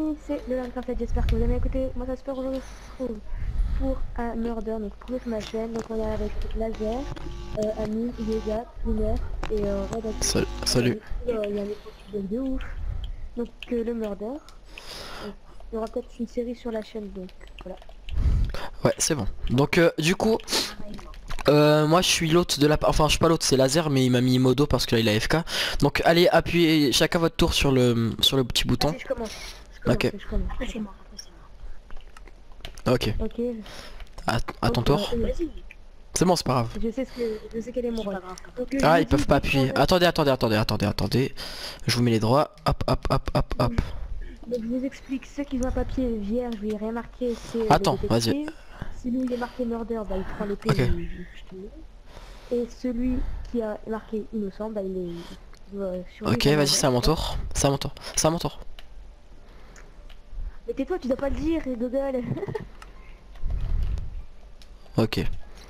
amis, c'est le Minecraft, j'espère que vous avez écouté. Moi, j'espère aujourd'hui on se retrouve pour un murder, donc premier sur ma chaîne. Donc on est avec Laser, Ami, Yoga, Lumer et Red. Salut. Il y a un écho qui donne de ouf. Donc le murder. Donc, il y aura peut-être une série sur la chaîne, donc voilà. Ouais, c'est bon. Donc du coup, moi je suis l'hôte de la... Enfin je suis pas l'hôte, c'est Laser, mais il m'a mis modo parce que là il a FK. Donc allez, appuyez chacun votre tour sur le petit bouton. Vas-y, je commence. Ok. Je commence. Après c'est moi, après c'est moi. Ok. Ok. À ton tour. Vas-y. C'est bon, c'est pas grave. Je sais quel est mon C'est rôle. pas grave. Donc, Ah, je ils peuvent dis pas des appuyer. problèmes. Attendez. Je vous mets les droits. Hop. Donc je vous explique, ceux qui ont un papier vierge, je vais rien marquer, c'est Attends, le vas-y. détective. Celui où il est marqué murder, bah il prend l'épée, Ok. et celui qui a marqué innocent, bah il est sur Ok, lui, vas-y, c'est à mon tour. C'est à mon tour. C'est à mon tour. Mais tais-toi, tu dois pas le dire, Google. Ok.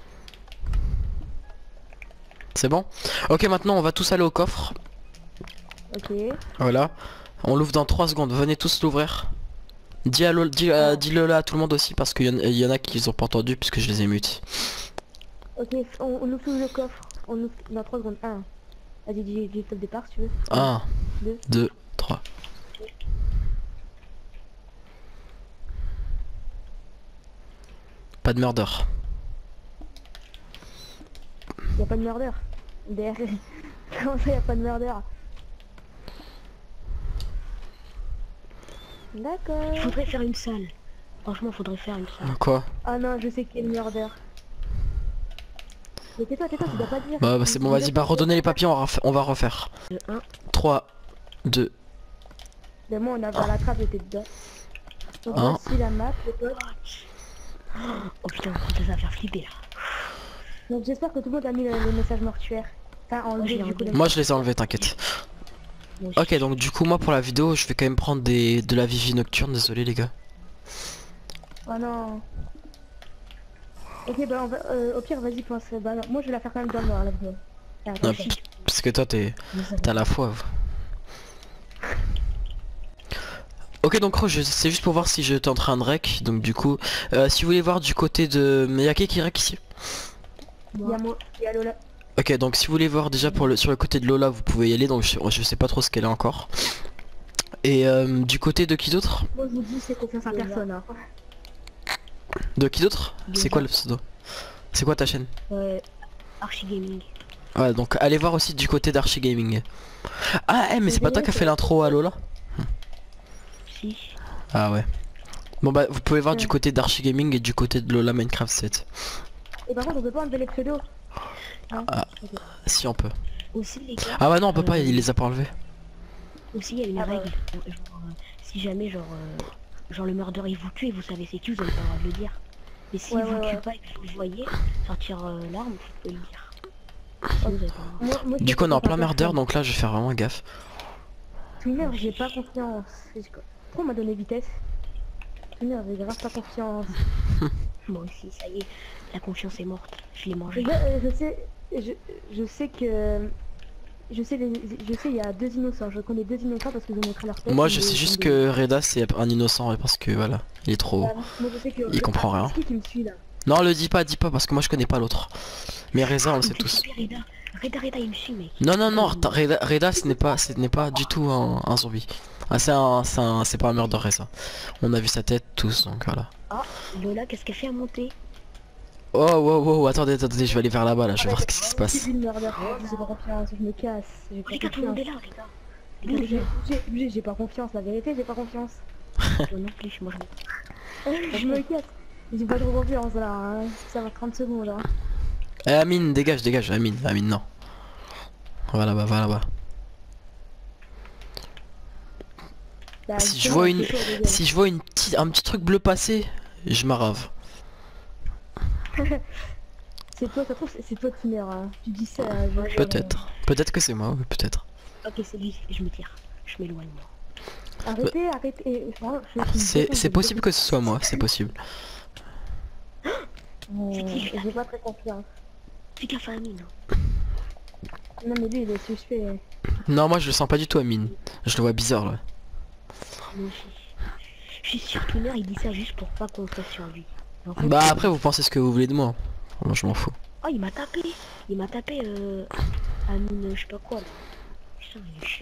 C'est bon? Ok, maintenant on va tous aller au coffre. Ok. Voilà. On l'ouvre dans 3 secondes. Venez tous l'ouvrir. Dis-le là à tout le monde aussi parce qu'il y en a qui ont pas entendu puisque je les ai mutés. Ok, on ouvre le coffre. On ouvre dans 3 secondes. 1. Vas-y, dis le départ si tu veux. 1, 2. 2, 3. Pas de murder. Y'a pas de murder. DR. Comment ça y'a pas de murder? D'accord. Il faudrait faire une salle. Franchement, faudrait faire une salle. Quoi? Ah non, je sais qui est le murder. Mais tais-toi, tu dois pas dire. Bah c'est bon, vas-y, bah redonnez les papiers, on va refaire. 1. 3, 2, Mais moi on a la trappe était dedans. Donc Un. voici la map, les potes. Oh putain, ça va faire flipper là. Donc j'espère que tout le monde a mis le message mortuaire. Enfin enlevé J'ai du coup. enlevé. Moi je les ai enlevés, t'inquiète. Moi aussi. Ok, donc du coup moi pour la vidéo je vais quand même prendre de la vigie nocturne, désolé les gars. Oh non. Ok bah on va, au pire vas-y pense. Bah non, moi je vais la faire quand même dans le noir la vidéo. Ah, Non, attends, parce que toi t'as la foi. Ok, donc c'est juste pour voir si j'étais en train de rec. Donc du coup, si vous voulez voir du côté de... Mais y'a qui rec ici? il y a moi, il y a Lola. Ok, donc si vous voulez voir déjà sur le côté de Lola, vous pouvez y aller. Donc je sais pas trop ce qu'elle est encore. Et du côté de qui d'autre? Moi je vous dis c'est confiance à personne. Hein. De qui d'autre? C'est quoi le pseudo? C'est quoi ta chaîne? Archie Gaming. Ouais, donc allez voir aussi du côté d'Archie Gaming. Ah, mais c'est pas toi qui a fait l'intro à Lola? Si. Ah ouais. Bon bah vous pouvez voir du côté d'Archie Gaming et du côté de Lola Minecraft 7. Et par contre on peut pas enlever les pseudos. Hein Ah. Ok. Si on peut. Aussi les gars. Ah ouais non on peut pas, il les a pas enlevés. Aussi il y a une Ah bah règle. Genre, si jamais genre le murder il vous tue et vous savez c'est qui, vous avez pas le droit de le dire. Mais si Ouais, vous ouais, tue ouais. pas et que vous le voyez sortir l'arme, vous pouvez le dire. Sinon, vous avez pas le droit. Moi, Du coup on est en plein merder murder donc là je vais faire vraiment gaffe. Twitter, j'ai pas confiance. Pourquoi on m'a donné vitesse? Twitter, j'ai grave pas confiance. Moi aussi, ça y est, la confiance est morte. Je l'ai mangé. Je sais que... je sais, il y a 2 innocents. Je connais 2 innocents parce que je montré leur tête. Moi je sais juste que Reda c'est un innocent parce que voilà, il est trop... Moi, je sais que... Il comprend rien. C'est qui me suit là? Non le dis pas parce que moi je connais pas l'autre. Mais Reza on le sait tous. Reda, il me suit mec. Non, Reda ce n'est pas du tout un zombie. Ah c'est pas un murderer ça. On a vu sa tête tous donc voilà. Ah, Lola, qu'est-ce qu'elle fait à monter? Oh, attendez, je vais aller vers là-bas là, je vais voir ce qui se passe. J'ai pas confiance, je me casse. J'ai pas Les gars, tout le monde est confiance. là, les gars. J'ai pas confiance, la vérité, j'ai pas confiance. Moi non plus, moi Je me casse. J'ai pas trop confiance là, hein. Ça va 30 secondes. Hein. Eh Amine, dégage, Amine, non. Va là-bas. Bah, Si je justement, vois c'est une, chaud, les gars. si je vois un petit truc bleu passer, je m'arrave. C'est toi, ça trouve, c'est toi qui meurs. Hein. Tu dis ça. Peut-être que c'est moi, oui, peut-être. Ok, c'est lui, je me tire. Je m'éloigne moi. Arrêtez. C'est possible que ce soit moi, c'est possible. J'ai pas très confiance. Fais gaffe à Amine. Non mais lui il est suspect. Non, moi je le sens pas du tout Amine. Je le vois bizarre là. Moi aussi. Je suis sûr qu'une heure il dit ça juste pour pas qu'on fasse sur lui. En fait, Bah après vous pensez ce que vous voulez de moi. Moi je m'en fous. oh il m'a tapé. Il m'a tapé Amine je sais pas quoi là. Putain il est chiant.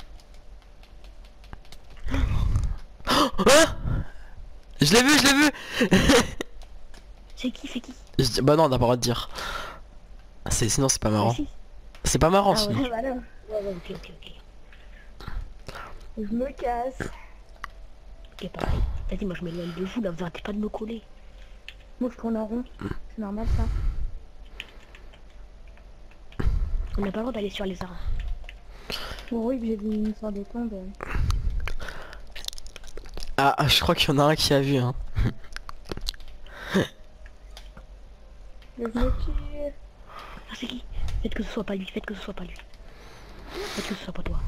Ah, je l'ai vu, je l'ai vu. C'est qui? Bah non, on n'a pas le droit de dire. Sinon c'est pas marrant. Ah, si. C'est pas marrant Ah sinon. ouais. Voilà. Ouais, ok. Je me casse. Ok pareil. T'as dit moi je m'éloigne de vous là, vous arrêtez pas de me coller. Moi je tourne en rond. C'est normal ça. On n'a pas le droit d'aller sur les arbres. Bon, oui, j'ai vu une sorte de tombe. Ah, je crois qu'il y en a un qui a vu hein. Je me tire. Ah c'est qui? Faites que ce soit pas lui, faites que ce soit pas lui. Faites que ce soit pas toi.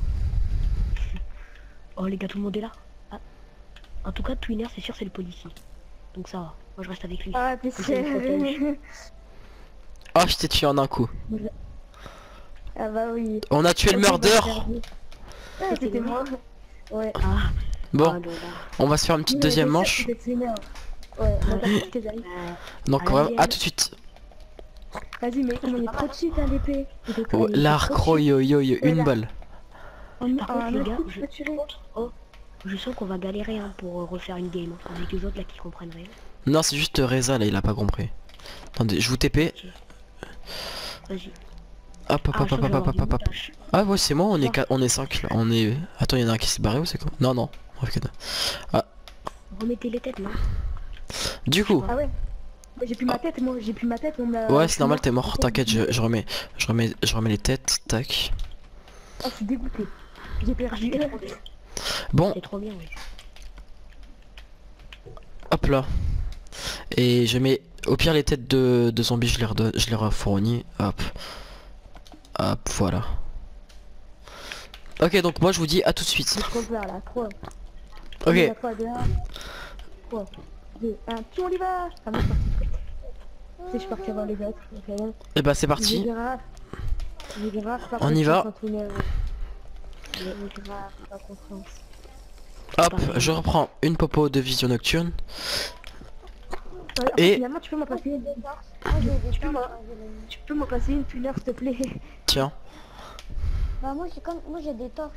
Oh les gars tout le monde est là. Ah. En tout cas Twinner c'est sûr c'est le policier. Donc ça va, moi je reste avec lui. Ah, puis Comme ça, il me protège. Oh, je t'ai tué en un coup. Ah bah oui. On a tué le murder. Ah, c'était moi. Ouais. Ah, Bon, ah, là, là. on va se faire une petite deuxième manche. Ouais, on va faire tes amis. Donc on va... À tout de suite. Vas-y, mais on est trop de suite à l'épée. Oh, l'arc, oh, yo, une balle. Par contre les gars, je sens qu'on va galérer hein, pour refaire une game hein, avec les autres là qui comprennent rien. Non, c'est juste Reza là, il a pas compris. Attendez, je vous TP. Ok. Vas-y. Hop, hop, Ah, hop, je sens hop, que je vais hop, avoir hop, du hop, hop. montage. Ah ouais, c'est moi, on est 5 là. On est... Attends, il y en a un qui s'est barré ou c'est quoi? Non, non. Ok. Ah, Remettez les têtes non? du coup... Ah ouais. J'ai plus ma tête, moi. J'ai plus ma tête. On me l'a- Ouais, c'est normal, t'es mort. T'inquiète, je remets les têtes. Tac. Oh, je suis dégoûté. J'ai perdu. Bon, C'est trop bien oui. hop là. Et je mets... Au pire, les têtes de zombies, je les refournis. Hop. Hop, voilà. Ok, donc moi je vous dis à tout de suite. Je compte là, 3. Ok. 3, 2, 1. 3, 2, 1. Puis on y va. Ah, moi, je suis parti. Si je suis parti avant les autres. Ok. Et bah c'est parti. On y va. Hop, je reprends une popo de vision nocturne. Et- Finalement, tu peux m'en passer une. Tu peux m'en passer une puneur, s'il te plaît. Tiens. Bah moi j'ai des torches,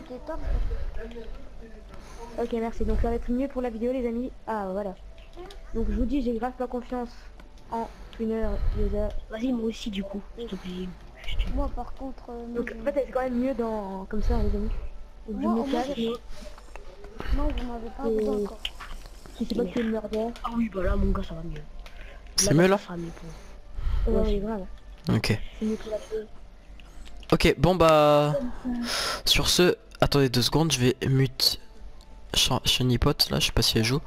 Ok, merci. Donc ça va être mieux pour la vidéo, les amis. Ah, voilà. Donc je vous dis, j'ai grave pas confiance en Twinner, Yoda. Vas-y moi aussi du coup, s'il te plaît. Moi par contre, Donc en fait, c'est quand même mieux dans comme ça, les amis. Donc, je Moi, me moi, cache. non vous m'avez pas Et- vu encore. Je sais pas qui est le murder. Ah oui bah là mon gars ça va mieux. C'est mieux là? Ça sera mieux pour... Ouais, Ouais. oui, grave. Ok. C'est mieux que la paix. Ok, bon bah... Sur ce... Attendez 2 secondes, je vais mute... Shiny Pot, là, je sais pas si elle joue.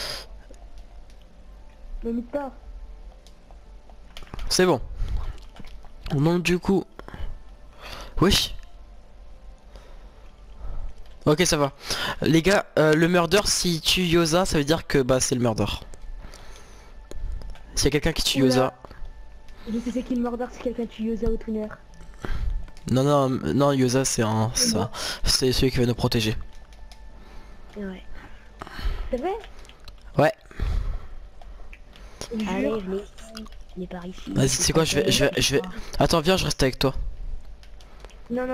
Ne mute pas. C'est bon. Donc du coup... Wesh. Ok, ça va. Les gars, le murder, s'il tue Yosa, ça veut dire que bah c'est le murder. S'il y a quelqu'un qui tue Oula. Yosa... Je sais c'est qui le murder, si quelqu'un tue Yosa ou Twinner. Non, Yosa c'est c'est celui qui va nous protéger. Ouais. C'est vrai? Ouais. Je Allez jure. venez par ici. Vas-y, c'est quoi, je vais... Attends, viens, je reste avec toi. Non.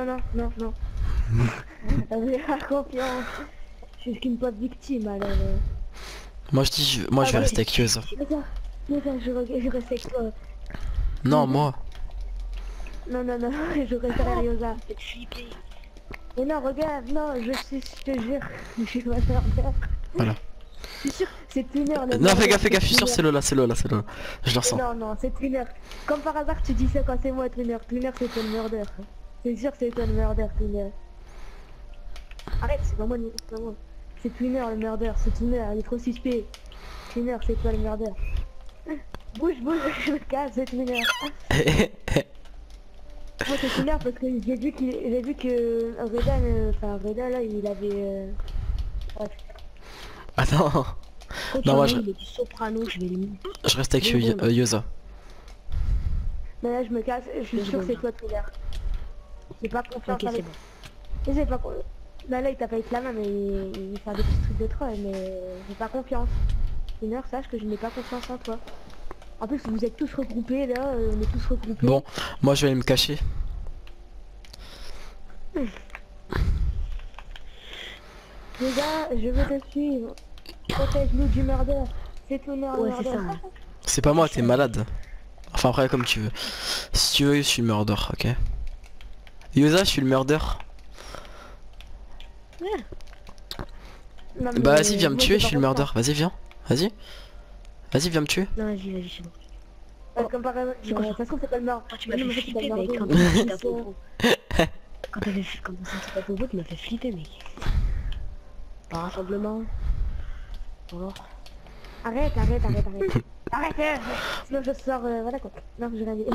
Avec la confiance. Je suis une pote victime alors. Moi je dis, moi je vais rester avec Yosa. Regarde, je reste avec toi. Non, moi. Non, je reste derrière Yosa. Faites flipper. Mais non, regarde, non, je te jure, je suis pas murder. Voilà. Je suis sûr, c'est Twinner. le Non, murder, fais gaffe, je suis sûr Twinner. c'est Lola. Je le ressens. Non, c'est Twinner. Comme par hasard, tu dis ça quand c'est moi, Twinner. Twinner, c'est toi le murder. C'est sûr, c'est toi le murder, Twinner. Arrête, c'est pas moi, c'est pas moi. C'est Twinner le murder, c'est Twinner, il est trop suspect. Twinner, c'est toi le murder. Bouge, je me casse, c'est Twinner. Moi, c'est Twinner parce que j'ai vu que Reda là, il avait... bref. Attends, Quand Non, moi, il est du soprano, je vais le mettre. je reste avec Yosa. Mais là, je me casse, je suis Deux sûr que c'est secondes. toi, Twinner. J'ai pas confiance Ok avec... c'est bon. J'ai pas... Bah là il t'a pas avec la main mais il fait des petits trucs de troll mais j'ai pas confiance. Twinner, sache que je n'ai pas confiance en toi. En plus vous êtes tous regroupés là, on est tous regroupés. Bon, moi je vais aller me cacher. Les gars, je veux te suivre. Protège-nous du murder. C'est Twinner le Ouais, c'est murder. ça. Ouais. C'est pas moi, t'es malade. Enfin après comme tu veux. Si tu veux, je suis le murder, ok. Yosa, je suis le murder. Non, mais Bah vas-y, viens me moi, tuer, j'ai je suis le pas murder. confiance. Vas-y, viens. Vas-y. Vas-y, viens me tuer. Non, vas-y, c'est bon. Comme par exemple, C'est quoi ça? de toute façon c'est pas le mort. Ah, tu m'as Non, fait mais c'est pas flipper, le mec, murder. quand t'as senti ta popo. Quand t'as senti ta popo, tu m'as fait flipper, mec. Par rassemblement. Bonjour. Arrête. Arrête. Sinon je sors, voilà quoi. Non, je vais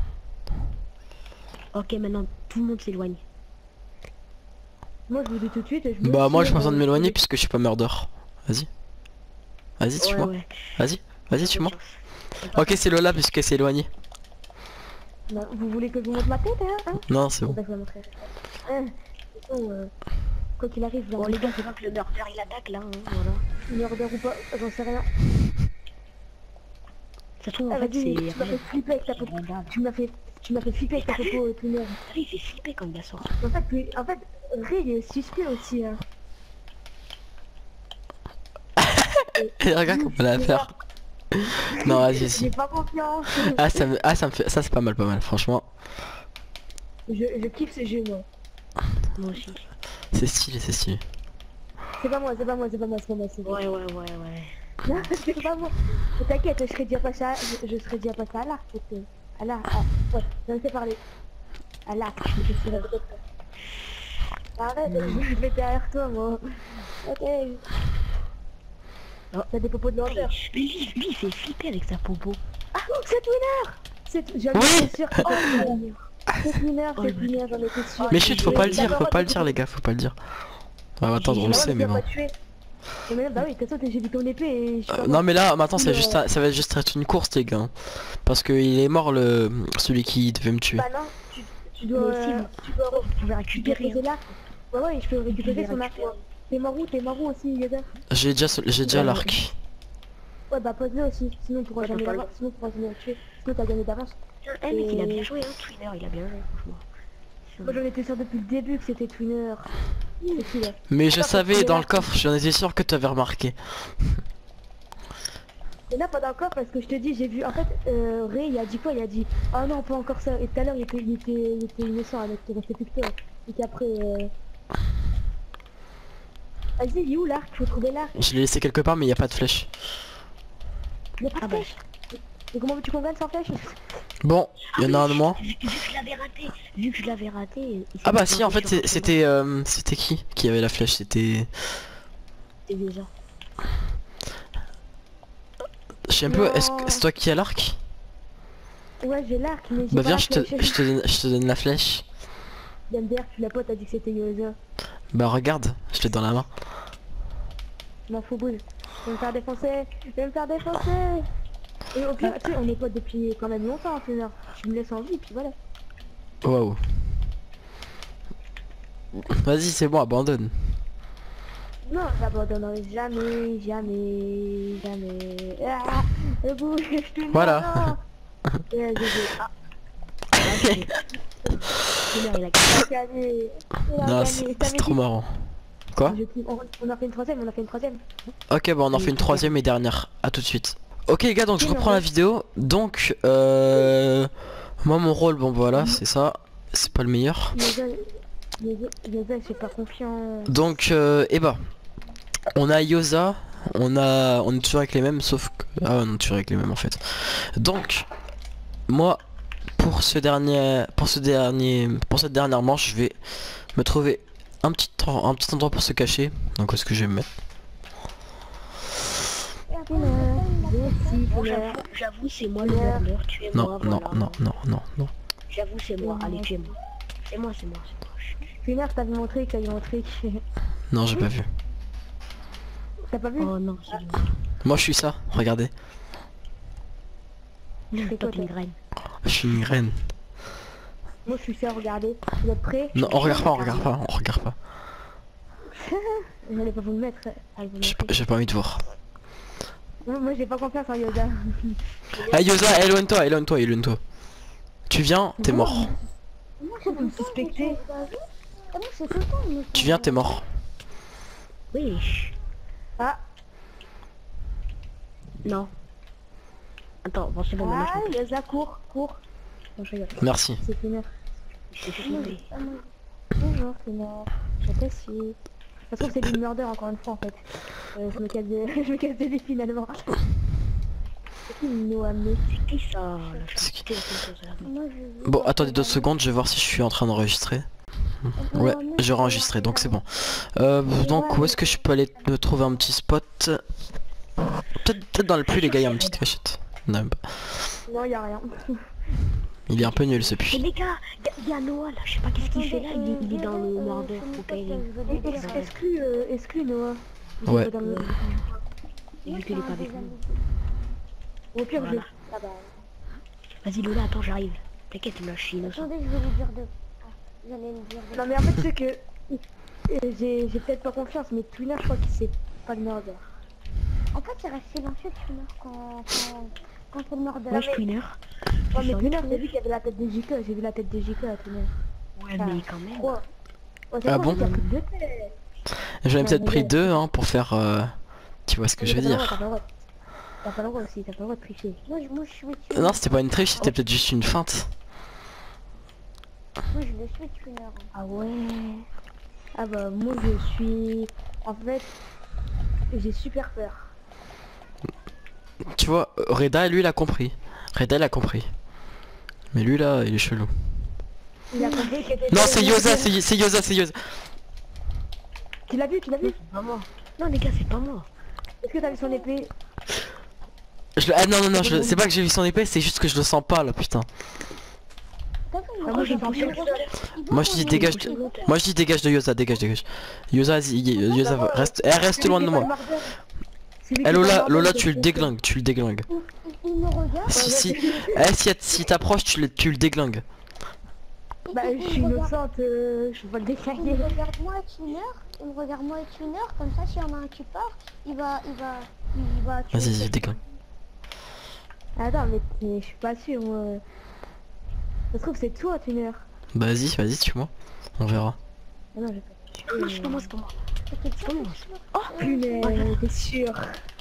Ok, maintenant, tout le monde s'éloigne. Moi je vous dis tout de suite. Je me Bah moi j'ai tire, pas besoin de m'éloigner puisque je suis pas murder. Vas-y. Vas-y, Ouais, tue-moi. ouais. Vas-y. Vas-y, tue-moi. Ok, c'est Lola puisqu'elle s'est éloignée. Non, vous voulez que je vous montre ma tête hein Non, c'est bon. Bah, je vais montrer. De toute façon, quoi qu'il arrive, Bon, les gars, c'est pas que le murder il attaque là, hein, voilà. murder ou pas, j'en sais rien. Ça se trouve, en Ah, fait, vas-y, c'est. tu m'as fait flipper avec ta popo. Regarde. Tu m'as fait flipper avec ta popo, Twinner. Ah, il fait flipper quand il a sorti. En fait, Ray il est suspect aussi. Hein. Et regarde comment elle a à faire. Non, vas-y, J'ai vas-y. pas confiance. Ah ça me fait. Ça c'est pas mal, franchement. Je kiffe ce jeu, moi. Moi aussi. C'est stylé, c'est stylé. C'est pas moi. Ouais. Non, c'est pas moi. Mais t'inquiète, je serais déjà passé à... je serais déjà passé à l'arc. À l'arc, ouais, j'en sais parler. À l'arc, je suis peut-être. Arrête, je vais derrière toi, moi. Ok. Oh. T'as des popos de lenteur. Mais lui, il fait flipper avec sa popo. Ah, c'est Twinner. J'en Oui. étais sûr. C'est Twinner, j'en étais sûr. Mais chut, faut pas le dire, les gars, faut pas le dire. On va attendre, on le sait, mais bon. Bah oui, de toute façon, j'ai vu ton épée et je suis pas Non mais là maintenant Mais, ça va juste être une course les gars. Parce que il est mort celui qui devait me tuer. Bah non, tu dois... Mais aussi, tu dois vous pouvez récupérer. récupérer l'arc. Ouais, je peux récupérer son arc. récupérer. T'es mort où aussi, Yoda? J'ai déjà l'arc. Ouais, bah pose-le aussi, sinon on pourra Ouais, jamais t'as pas l'avoir, sinon on pourra jamais le tuer. Sinon t'as gagné d'avance. Eh mec, il a bien joué, hein, Twinner, il a bien joué, franchement. Moi j'en étais sûr depuis le début que c'était Twinner. C'est qui là? Mais je Attends, savais faut dans le trouver coffre, j'en étais sûr que tu avais remarqué. Et là pas d'accord parce que je te dis, j'ai vu, en fait, Ray il a dit quoi? Il a dit, ah non pas encore ça. Et tout à l'heure il était innocent avec il restait plus que toi. Et qu'après... Vas-y, il est où l'arc? Faut trouver l'arc. Je l'ai laissé quelque part mais il n'y a pas de flèche. Y'a pas de Ah bah. flèche. Et comment veux-tu qu'on gagne sans flèche? Bon, il y en a un de moins. Vu que je l'avais raté, il s'est Ah bah mis si un en peu fait sur un c'était qui avait la flèche? C'était... C'est déjà. Je sais un peu, est-ce Non. que c'est toi qui as l'arc? Ouais, j'ai l'arc, mais j'ai Bah pas viens, la flèche. je te donne la flèche. MDR, tu l'as pas, t'as dit que c'était Yosa. Bah regarde, je l'ai dans la main. Je m'en fous, boule. Je vais me faire défoncer. Et au pire, tu sais, on est potes depuis quand même longtemps, Twinner. Tu me laisses en vie, puis voilà. Waouh. Vas-y, c'est bon, abandonne. Non, j'abandonnerai jamais. Ah, le bout, je te Voilà. Ouais, Ah, Twinner, il a gagné. Il a Non, gagné. c'est trop marrant. Quoi? On a fait une troisième, Ok, bon on en fait une troisième et dernière. À tout de suite. Ok les gars, donc je reprends la vidéo. Donc moi mon rôle, bon voilà, c'est ça. C'est pas le meilleur. Yosa, j'ai pas confiance. Donc et bah on a Yosa, on est toujours avec les mêmes sauf que... Ah ouais, on est toujours avec les mêmes en fait. Donc moi pour cette dernière manche, je vais me trouver un petit endroit pour se cacher. Donc où est-ce que je vais me mettre? J'avoue, c'est moi le murder, tu es moi, Non, voilà. non. J'avoue, c'est moi, allez, tu es moi. C'est moi. Twinner, t'as vu mon trick, Non, j'ai pas vu. T'as pas vu? Oh non, c'est lui. Moi je suis ça, regardez. C'est Toi, quoi, t'es une toi? graine. Je suis une graine. Moi je suis ça, regardez. Vous êtes prêts? Non, on regarde pas. J'allais pas vous le mettre. Ah, vous le J'ai mettrez. j'ai pas envie de voir. Moi j'ai pas confiance en Yoda. Ah Yosa, éloigne-toi, éloigne-toi, éloigne-toi. Tu viens, t'es mort. Moi, Pourquoi vous me suspectez? Moi, c'est tout le temps, il me Tu viens, t'es mort. Wesh. Ah, Non. Attends, bon c'est bon, maintenant ah, je peux Yoda, cours. Non, je rigole. Merci. C'est Twinner. je peux Moi, sauver. Bonjour Twinner. J'apprécie. Ça se trouve c'est du murder encore une fois en fait. Je me casse des... je me casse des vies finalement. C'est qui Noamé? C'est qui ça là, je C'est vais qui quitter la console, là. Moi, je- Bon, attendez 2 secondes, je vais voir si je suis en train d'enregistrer. Ouais, j'ai enregistré, donc c'est bon. Donc où est-ce que je peux aller me trouver un petit spot? Peut-être dans le puits les gars, il y a une petite cachette. Non, même pas. Non, y a rien. Il est un peu nul ce Mais puits. les gars, y a Noah là, je sais pas qu'est-ce qu'il fait là, il est dans le mordeur, c'est mon faut pote, qu'il je veux des gars. Exclus Noah. Ouais. Dans le- vu qu'il est pas avec nous. Au pire, Voilà. Ah bah, Vas-y Lola, attends, j'arrive. T'inquiète, là, je suis innocent. Attendez, je vais lui dire de... Ah, j'allais lui dire de... non mais en fait c'est que j'ai peut-être pas confiance, mais Twinner je crois que c'est pas le murder. En fait, il reste silencieux, Twinner, quand c'est le murder. Moi je suis Twinner. Ouais mais sens- Twinner j'ai vu qu'il y avait la tête de JK, j'ai vu la tête de JK à Twinner. Ouais, mais quand même. Ouais. Ouais, c'est Ah quoi, bon il a pris deux têtes. J'en ai peut-être mais pris ouais. 2 hein, pour faire... Tu vois ce que je veux T'as dire. pas le droit aussi, t'as pas le droit de tricher. Moi, je suis Twinner. Non, c'était pas une triche, c'était peut-être juste une feinte. Moi, je le suis, Twinner. Ah ouais. Ah bah moi je suis... En fait, j'ai super peur. Tu vois, Reda, lui, il a compris. Reda, il a compris. Mais lui, là, il est chelou. Il a compris que t'étais... Non, c'est Yosa, c'est Yosa, c'est Yosa. Tu l'as vu, tu l'as vu? C'est pas moi. Non les gars, c'est pas moi. Est-ce que t'as vu son épée? Ah non, non, non, c'est pas que j'ai vu son épée, c'est juste que je le sens pas, là, putain. T'as vu, Ah, moi j'ai pas senti vu. le seul. Moi, je dis dégage de... Moi, je dis dégage de Yosa, dégage, dégage. Yosa, Yosa, reste, reste loin de moi. Eh Lola, tu le déglingues, tu le déglingues. Il me regarde. Si si t'approches, tu le déglingues. Bah je suis innocente, je vois le Il déclaguer. me regarde moi et Twinner. Il me regarde moi et Twinner. Comme ça, s'il y en a un qui part, il va tuer. Vas-y, déglingue. Attends mais je suis pas sûre moi. Ça se trouve c'est toi Twinner. Bah vas-y, tue-moi. On verra. Ah non, j'ai pas... Non, c'est pas moi, c'est pas moi. C'est pas moi. Oh punaise, t'es sûr.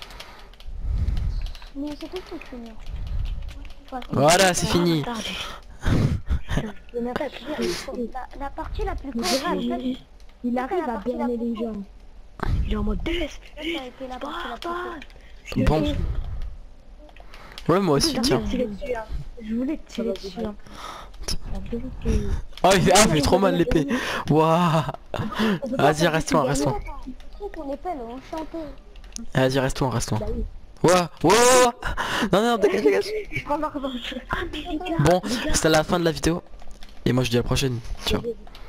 Mais c'est tout ce Twinner. Voilà, c'est fini. Twinner, La partie la plus Mais courte, grave, il arrive à berner les gens. Il est en mode DS. ça a été la partie la plus courte. Bon. Ouais, moi aussi, Je tiens. voulais te tirer dessus, hein. Je voulais te tirer dessus. Hein. La vérité. Oh, il fait trop mal l'épée. Waouh. Vas-y, reste-toi, reste-toi. C'est ton épée, elle est enchantée. Vas-y, reste-toi, reste-toi. Bah oui. Ouah. Non, non, dégage. Je prends ma revanche. Ah mais les gars. Bon, c'était la fin de la vidéo. Et moi, je dis à la prochaine. Ciao.